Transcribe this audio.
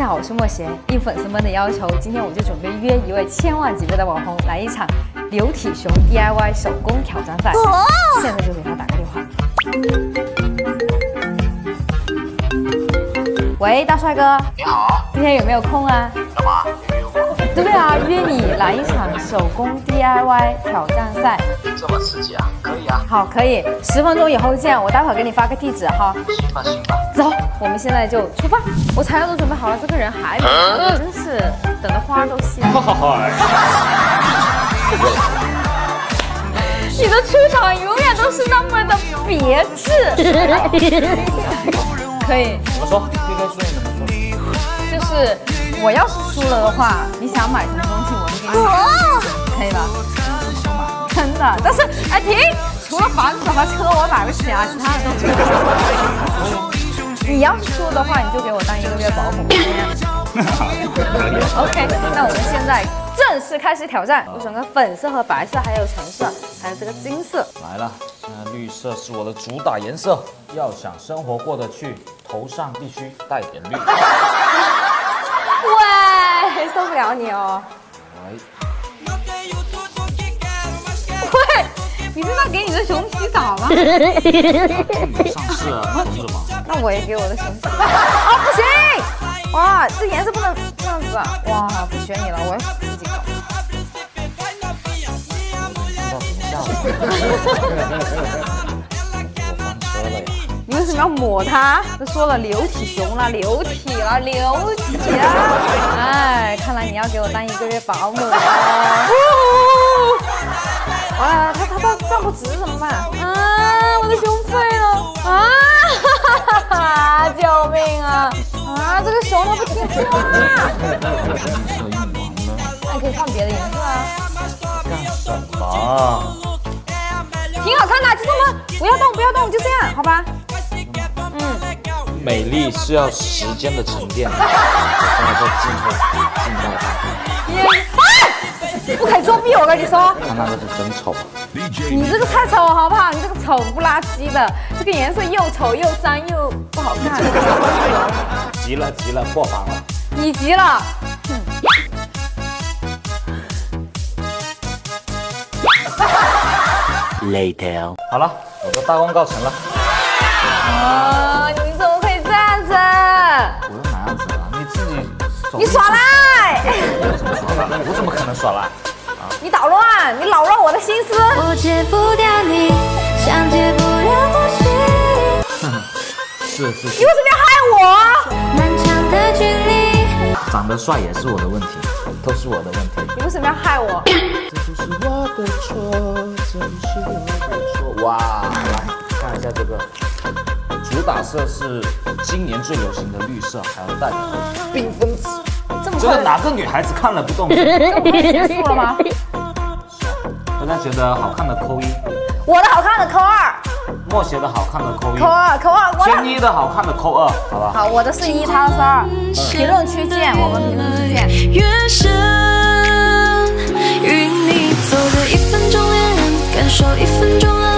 下好，我是莫邪。应粉丝们的要求，今天我就准备约一位千万级别的网红来一场流体熊 DIY 手工挑战赛。现在就给他打个电话。喂，大帅哥， 你好， 今天有没有空啊？ 干嘛？约我？ 对啊，约你来一场手工 DIY 挑战赛。 这么刺激啊？可以啊。 好，可以，10分钟以后见。我待会儿给你发个地址哈。 行吧，行吧。 走，我们现在就出发。我材料都准备好了，这个人还没来，真是等的花都谢了。你的出场永远都是那么的别致。可以。 怎么说？应该说怎么说？ 就是我要是输了的话，你想买什么东西我就给你买，可以吧？真的，但是哎停，除了房子和车我买不起啊，其他的都可以。你要是输的话，你就给我当1个月保姆。OK， 那我们现在正式开始挑战。我选个粉色和白色，还有橙色，还有这个金色。 来了，现在绿色是我的主打颜色。要想生活过得去，头上必须带点绿。 喂，受不了你哦。喂，你是在给你的熊洗澡吗？ 上市啊，同志们。 那我也给我的熊洗澡。啊，不行！哇，这颜色不能这样子啊！哇，不选你了，我要自己搞。 不知道怎么下我翻车了呀！ 你为什么要抹它？都说了流体熊了，流体了，流体了！哎，看来你要给我当1个月保姆了。哇，它站不直怎么办？啊，我的熊废了！啊，哈哈，救命啊！啊，这个熊它不听话。那你可以换别的颜色啊。 干什么？ 挺好看的，就这么，不要动，不要动，就这样，好吧？ 美丽是要时间的沉淀的，我现在在静待它。 不可以作弊，我跟你说。 看那个是真丑。 你这个太丑好不好？你这个丑不拉几的，这个颜色又丑又脏又不好看。 急了，破防了。 你急了。 Later。好了，我的大功告成了。 啊，你怎么可以这样子？ 我又哪样子了？你自己。 你耍赖！ 我怎么可能耍赖？ 你捣乱！你扰乱我的心思。 我戒不掉你，像戒不了呼吸。 是。 你为什么要害我？ 漫长的距离。 长得帅也是我的问题，都是我的问题。 你为什么要害我？ 这就是我的错，这就是我的错。哇，来看一下这个，主打色是今年最流行的绿色，还要带点缤纷紫。这个哪个女孩子看了不动心？ 这不会结束了吗？ 大家觉得好看的扣1， 我的好看的扣2， 莫邪的好看的扣1， 扣2， 天一的好看的扣2，好吧？ 好，我的是1，他的是2。评论区见，我们评论区见。 越深，与你走个1分钟恋人，感受1分钟。